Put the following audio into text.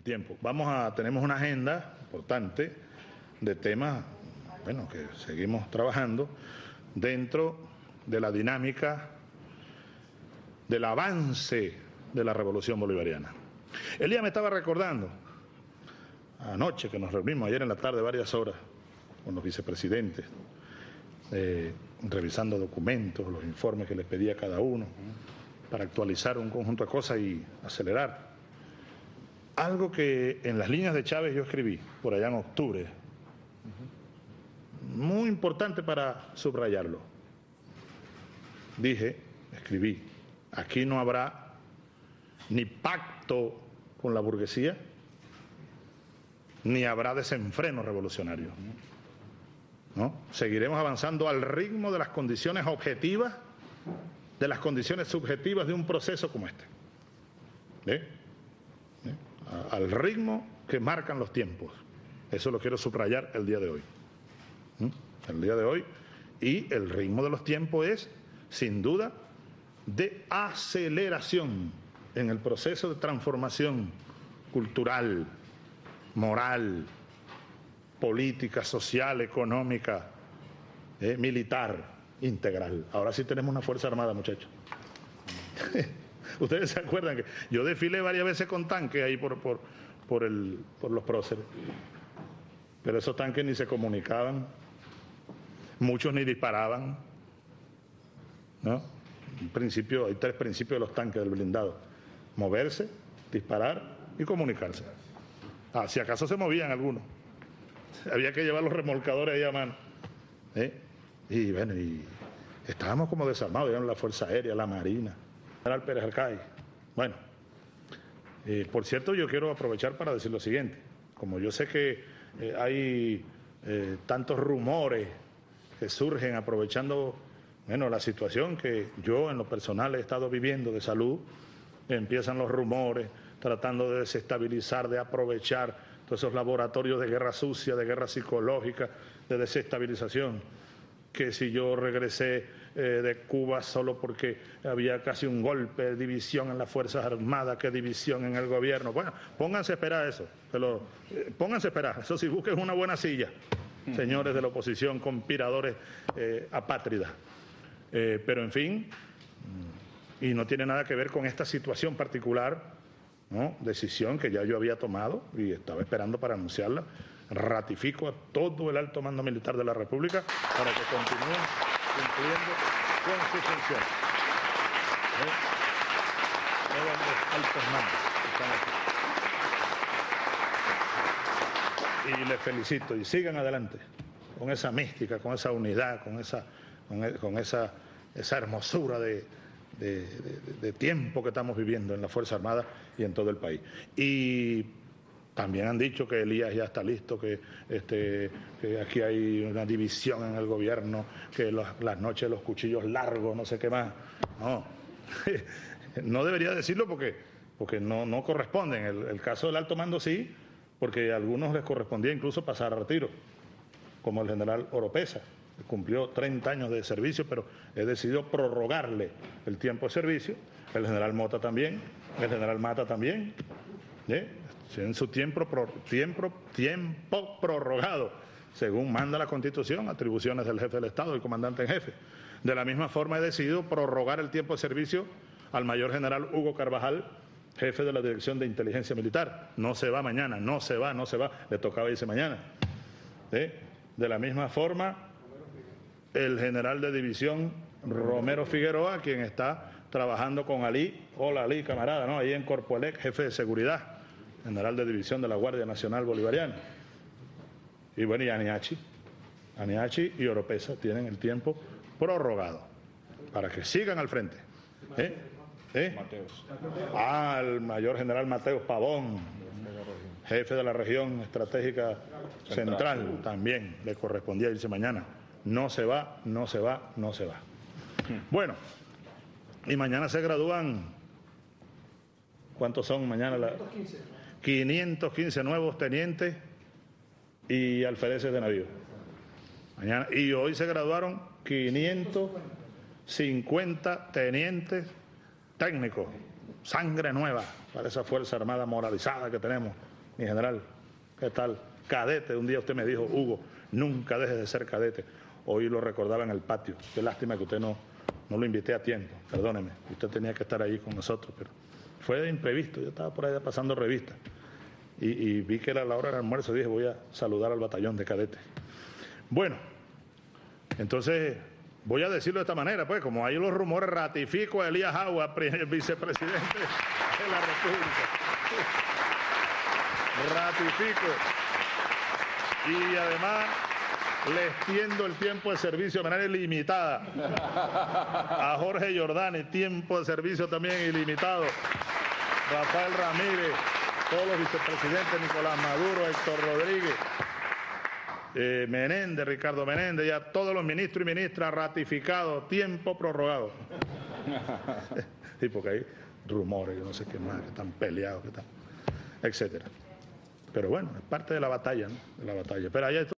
tiempo. Tenemos una agenda importante de temas, bueno, que seguimos trabajando dentro de la dinámica del avance de la revolución bolivariana. Elías me estaba recordando anoche que nos reunimos ayer en la tarde varias horas con los vicepresidentes, revisando documentos, los informes que les pedía a cada uno para actualizar un conjunto de cosas y acelerar. Algo que en las líneas de Chávez yo escribí por allá en octubre, muy importante para subrayarlo. Escribí, aquí no habrá ni pacto con la burguesía, ni habrá desenfreno revolucionario, ¿no? Seguiremos avanzando al ritmo de las condiciones objetivas, de las condiciones subjetivas de un proceso como este. Al ritmo que marcan los tiempos. Eso lo quiero subrayar el día de hoy. El día de hoy. Y el ritmo de los tiempos es, sin duda, de aceleración en el proceso de transformación cultural, moral, política, social, económica, militar, integral. Ahora sí tenemos una Fuerza Armada, muchachos. Ustedes se acuerdan que yo desfilé varias veces con tanques ahí por los próceres, pero esos tanques ni se comunicaban, muchos ni disparaban, ¿no? Hay 3 principios de los tanques del blindado: moverse, disparar y comunicarse. Si acaso se movían algunos, había que llevar los remolcadores ahí a mano, y bueno, y estábamos como desarmados, digamos, la Fuerza Aérea, la Marina, General Pérez Arcay. Bueno, por cierto, yo quiero aprovechar para decir lo siguiente. Como yo sé que hay tantos rumores que surgen aprovechando, bueno, la situación que yo en lo personal he estado viviendo de salud, empiezan los rumores tratando de desestabilizar, de aprovechar todos esos laboratorios de guerra sucia, de guerra psicológica, de desestabilización. Que si yo regresé de Cuba solo porque había casi un golpe de división en las Fuerzas Armadas, que división en el gobierno. Bueno, pónganse a esperar eso, pónganse a esperar, eso sí, busquen una buena silla, señores de la oposición, conspiradores apátridas. Pero en fin, y no tiene nada que ver con esta situación particular, ¿no? Decisión que ya yo había tomado y estaba esperando para anunciarla. Ratifico a todo el alto mando militar de la República para que continúen cumpliendo con su función. Todos los altos mandos están aquí. Y les felicito y sigan adelante con esa mística, con esa unidad, con esa hermosura de tiempo que estamos viviendo en la Fuerza Armada y en todo el país. Y también han dicho que Elías ya está listo, que aquí hay una división en el gobierno, que las noches los cuchillos largos, no sé qué más. No, no debería decirlo porque no corresponden. El caso del alto mando sí, porque a algunos les correspondía incluso pasar a retiro, como el general Oropesa. Cumplió 30 años de servicio, pero he decidido prorrogarle el tiempo de servicio. El general Mota también, el general Mata también, en su tiempo prorrogado, según manda la Constitución, atribuciones del jefe del Estado, el comandante en jefe. De la misma forma he decidido prorrogar el tiempo de servicio al mayor general Hugo Carvajal, jefe de la Dirección de Inteligencia Militar. No se va mañana, no se va, le tocaba irse mañana. De la misma forma, el general de división Romero Figueroa, quien está trabajando con Ali, hola Ali, camarada, ¿no? Ahí en Corpoelec, jefe de seguridad, general de división de la Guardia Nacional Bolivariana. Y bueno, y Aniachi y Oropesa tienen el tiempo prorrogado para que sigan al frente. Mateos. El mayor general Mateos Pavón, jefe de la región estratégica central, también le correspondía irse mañana. No se va. Bueno, y mañana se gradúan, ¿cuántos son mañana? 515 nuevos tenientes y alfereces de navío. Mañana, y hoy se graduaron 550 tenientes técnicos sangre nueva para esa Fuerza Armada moralizada que tenemos. Mi general, ¿qué tal? Cadete, un día usted me dijo, Hugo, nunca dejes de ser cadete. Hoy lo recordaba en el patio. Qué lástima que usted no lo invité a tiempo, perdóneme. Usted tenía que estar ahí con nosotros, pero fue de imprevisto. Yo estaba por ahí pasando revistas y vi que era la hora del almuerzo y dije, voy a saludar al batallón de cadetes. Bueno, entonces voy a decirlo de esta manera, pues, como hay los rumores, ratifico a Elías Agua, vicepresidente de la República. Ratifico. Y además le extiendo el tiempo de servicio de manera ilimitada a Jorge Jordani, tiempo de servicio también ilimitado. Rafael Ramírez, todos los vicepresidentes, Nicolás Maduro, Héctor Rodríguez, Menéndez, Ricardo Menéndez, ya todos los ministros y ministras ratificados, tiempo prorrogado. Sí, porque hay rumores, yo no sé qué más, que están peleados, que están, etcétera. Pero bueno, es parte de la batalla, ¿no? De la batalla. Pero allá